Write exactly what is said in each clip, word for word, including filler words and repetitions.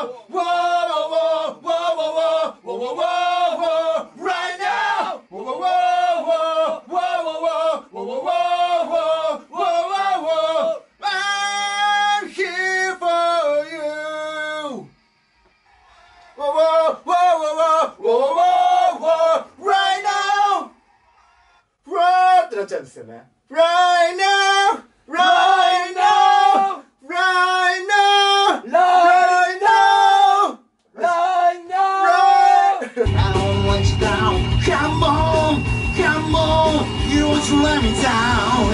whoa, whoa, whoa, whoa, whoa, whoa, whoa, whoa, right now. Whoa, whoa, whoa, whoa, whoa, whoa, whoa, whoa, whoa, whoa, whoa. I'm here for you. Whoa, whoa, whoa, whoa, whoa, whoa, whoa, right now. Right ってなっちゃうんですよね。Right now, right now, right now, right now, right now, right. I don't want you down. Come on, come on, you want to let me down.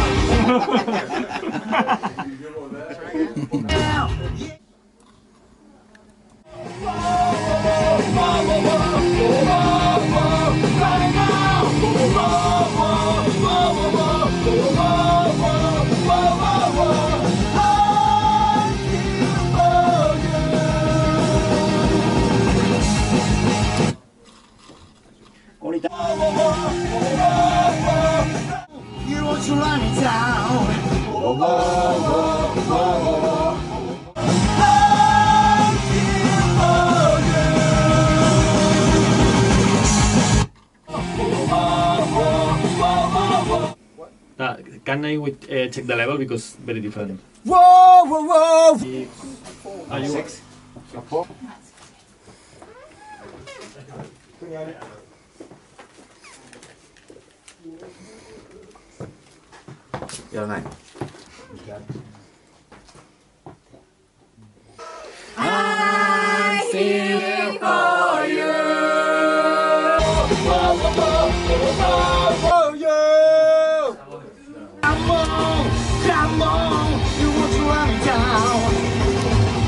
You want to let me down. Uh, can I wait, uh, check the level because very different. Whoa, whoa, whoa. Are you? Six. Four. やらないの。 Come on, come on, you want to let me down.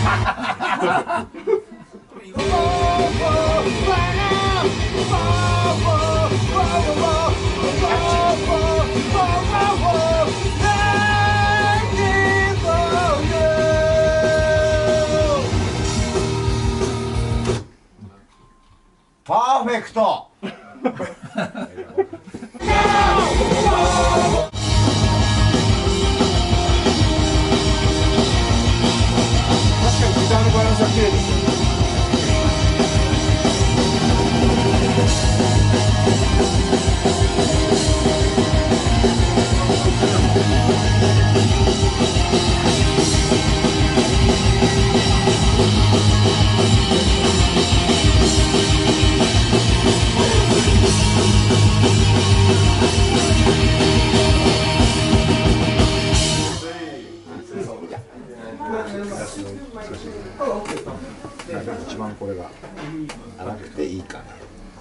Perfect. フェクト。ギターのバランスは綺麗ですよね。一番これが荒くていいかな。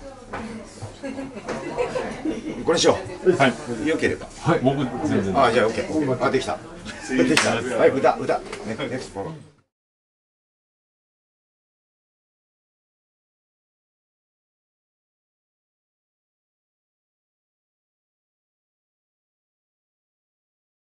これしよう。 はい。 良ければ。 はい。僕全然。 あ、じゃあオッケー。あ、できた。できた。はい、歌歌。ネクスト。